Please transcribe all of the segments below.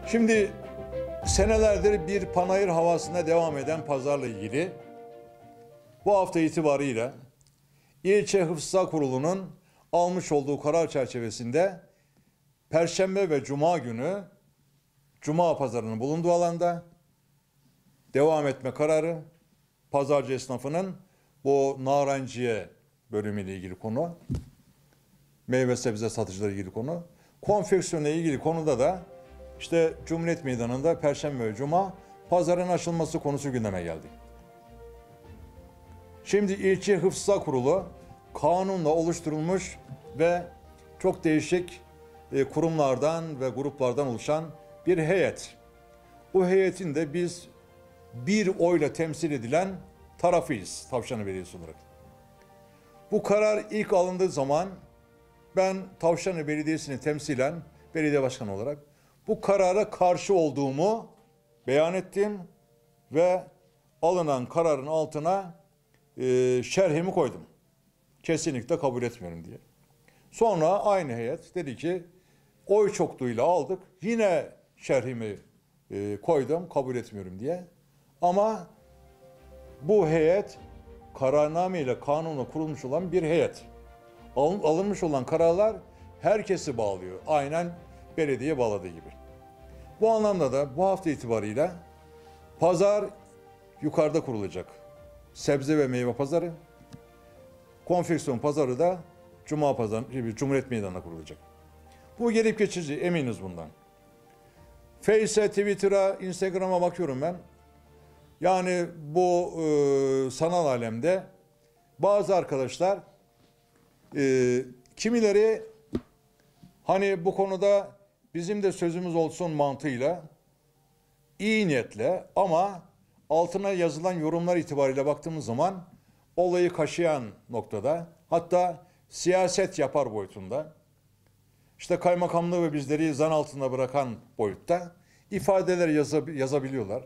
Şimdi senelerdir bir panayır havasına devam eden pazarla ilgili bu hafta itibarıyla İlçe Hıfzı Kurulu'nun almış olduğu karar çerçevesinde Perşembe ve Cuma günü Cuma pazarının bulunduğu alanda devam etme kararı, pazarcı esnafının bu narenciye bölümüyle ilgili konu, meyve sebze satıcıları ilgili konu, konfeksiyonla ilgili konuda da işte Cumhuriyet Meydanı'nda Perşembe ve Cuma pazarın açılması konusu gündeme geldi. Şimdi İlçe Hıfzı Kurulu kanunla oluşturulmuş ve çok değişik kurumlardan ve gruplardan oluşan bir heyet. Bu heyetin de biz bir oyla temsil edilen tarafıyız Tavşanlı Belediyesi olarak. Bu karar ilk alındığı zaman ben Tavşanlı Belediyesi'ni temsilen belediye başkanı olarak bu karara karşı olduğumu beyan ettim ve alınan kararın altına şerhimi koydum. Kesinlikle kabul etmiyorum diye. Sonra aynı heyet dedi ki oy çokluğuyla aldık. Yine şerhimi koydum kabul etmiyorum diye. Ama bu heyet kararname ile kanunla kurulmuş olan bir heyet. Alınmış olan kararlar herkesi bağlıyor. Aynen belediye bağladığı gibi. Bu anlamda da bu hafta itibariyle pazar yukarıda kurulacak. Sebze ve meyve pazarı, konfeksiyon pazarı da Cuma pazarı, Cumhuriyet Meydanı'na kurulacak. Bu gelip geçici, eminiz bundan. Face'e, Twitter'a, Instagram'a bakıyorum ben. Yani bu sanal alemde bazı arkadaşlar, kimileri hani bu konuda bizim de sözümüz olsun mantığıyla, iyi niyetle ama altına yazılan yorumlar itibariyle baktığımız zaman olayı kaşıyan noktada, hatta siyaset yapar boyutunda, işte kaymakamlığı ve bizleri zan altında bırakan boyutta ifadeler yazabiliyorlar.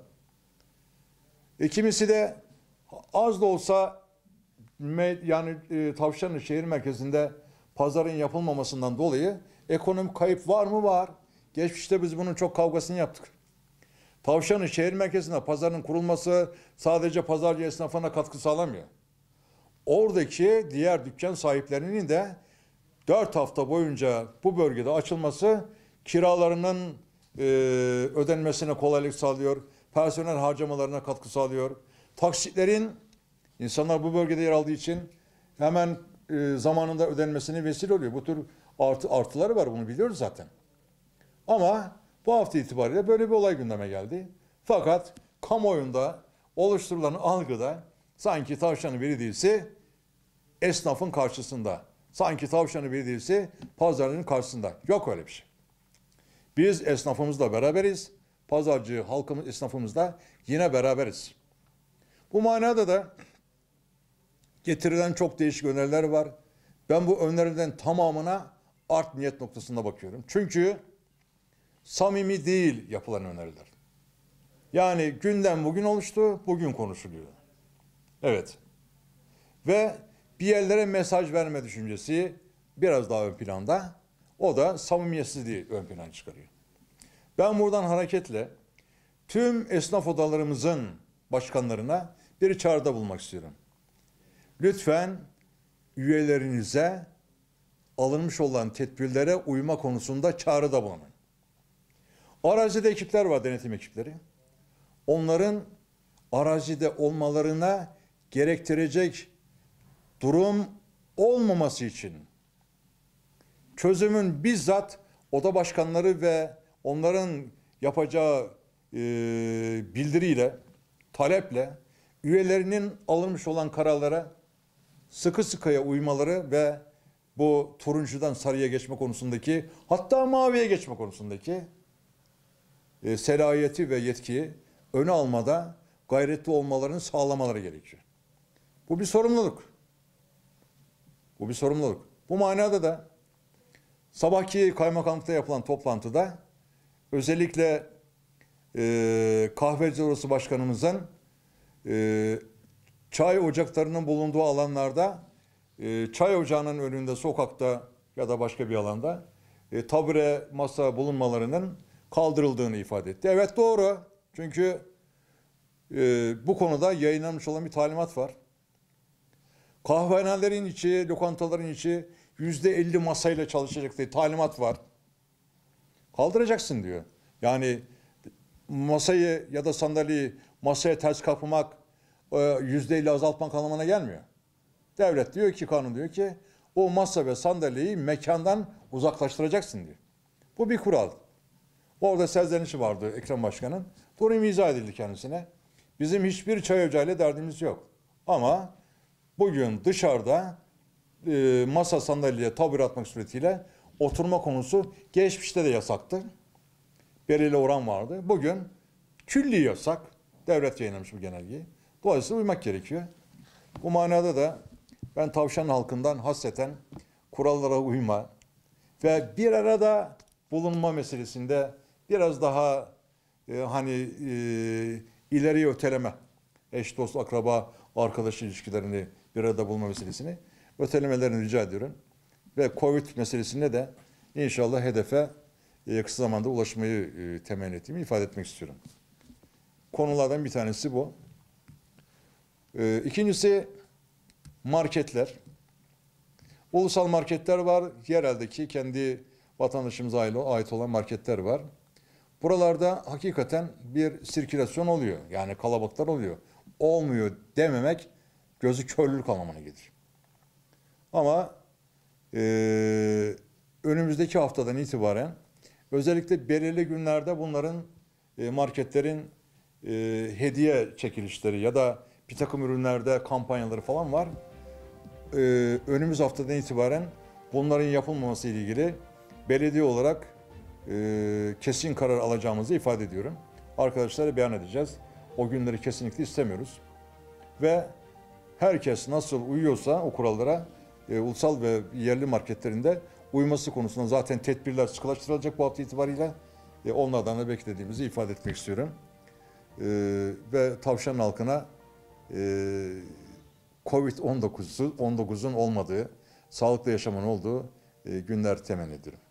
Kimisi de az da olsa yani Tavşanlı şehir merkezinde pazarın yapılmamasından dolayı ekonomik kayıp var mı? Var. Geçmişte biz bunun çok kavgasını yaptık. Tavşanlı şehir merkezinde pazarın kurulması sadece pazarcı esnafına katkı sağlamıyor. Oradaki diğer dükkan sahiplerinin de 4 hafta boyunca bu bölgede açılması kiralarının ödenmesine kolaylık sağlıyor. Personel harcamalarına katkı sağlıyor. Taksitlerin insanlar bu bölgede yer aldığı için hemen zamanında ödenmesine vesile oluyor. Bu tür artıları var, bunu biliyoruz zaten. Ama bu hafta itibariyle böyle bir olay gündeme geldi. Fakat kamuoyunda oluşturulan algıda sanki Tavşanlı Belediyesi esnafın karşısında. Sanki Tavşanlı Belediyesi pazarların karşısında. Yok öyle bir şey. Biz esnafımızla beraberiz. Pazarcı halkımız, esnafımızla yine beraberiz. Bu manada da getirilen çok değişik öneriler var. Ben bu önerilerin tamamına art niyet noktasında bakıyorum. Çünkü samimi değil yapılan öneriler. Yani gündem bugün oluştu, bugün konuşuluyor. Evet. Ve bir yerlere mesaj verme düşüncesi biraz daha ön planda. O da samimiyetsizliği ön plana çıkarıyor. Ben buradan hareketle tüm esnaf odalarımızın başkanlarına bir çağrıda bulunmak istiyorum. Lütfen üyelerinize alınmış olan tedbirlere uyma konusunda çağrıda bulunun. Arazide ekipler var, denetim ekipleri. Onların arazide olmalarına gerektirecek durum olmaması için çözümün bizzat oda başkanları ve onların yapacağı bildiriyle, taleple üyelerinin alınmış olan kararlara sıkı sıkıya uymaları ve bu turuncudan sarıya geçme konusundaki, hatta maviye geçme konusundaki selahiyeti ve yetkiyi öne almada gayretli olmalarını sağlamaları gerekiyor. Bu bir sorumluluk. Bu bir sorumluluk. Bu manada da sabahki kaymakamlıkta yapılan toplantıda özellikle Kahveci Odası Başkanımızın çay ocaklarının bulunduğu alanlarda çay ocağının önünde, sokakta ya da başka bir alanda tabure, masa bulunmalarının kaldırıldığını ifade etti. Evet, doğru. Çünkü bu konuda yayınlanmış olan bir talimat var. Kahvehanelerin içi, lokantaların içi %50 masayla çalışacak diye talimat var. Kaldıracaksın diyor. Yani masayı ya da sandalyeyi masaya ters kapmak %50 azaltmak anlamına gelmiyor. Devlet diyor ki, kanun diyor ki o masa ve sandalyeyi mekandan uzaklaştıracaksın diyor. Bu bir kural. Orada serzenişi vardı Ekrem Başkan'ın. Durum izah edildi kendisine. Bizim hiçbir çay ocağıyla derdimiz yok. Ama bugün dışarıda masa sandalyeye tabure atmak suretiyle oturma konusu geçmişte de yasaktı. Belirli oran vardı. Bugün külli yasak. Devlet yayınlamış bu genelgeyi. Dolayısıyla uymak gerekiyor. Bu manada da ben Tavşan halkından hasreten kurallara uyma ve bir arada bulunma meselesinde biraz daha ileriye öteleme, eş dost akraba arkadaş ilişkilerini bir arada bulma meselesini ötelemelerini rica ediyorum. Ve Covid meselesinde de inşallah hedefe kısa zamanda ulaşmayı temenni ettiğimi ifade etmek istiyorum. Konulardan bir tanesi bu. İkincisi marketler. Ulusal marketler var. Yereldeki kendi vatandaşımıza ait olan marketler var. Buralarda hakikaten bir sirkülasyon oluyor. Yani kalabalıklar oluyor. Olmuyor dememek gözü körlülük anlamına gelir. Ama önümüzdeki haftadan itibaren özellikle belirli günlerde bunların marketlerin hediye çekilişleri ya da bir takım ürünlerde kampanyaları falan var. Önümüz haftadan itibaren bunların yapılmaması ile ilgili belediye olarak kesin karar alacağımızı ifade ediyorum. Arkadaşlara beyan edeceğiz. O günleri kesinlikle istemiyoruz. Ve herkes nasıl uyuyorsa o kurallara ulusal ve yerli marketlerinde uyması konusunda zaten tedbirler sıkılaştırılacak bu hafta itibariyle. Onlardan da beklediğimizi ifade etmek istiyorum. Ve Tavşan halkına Covid-19'un olmadığı, sağlıklı yaşamın olduğu günler temenni ediyorum.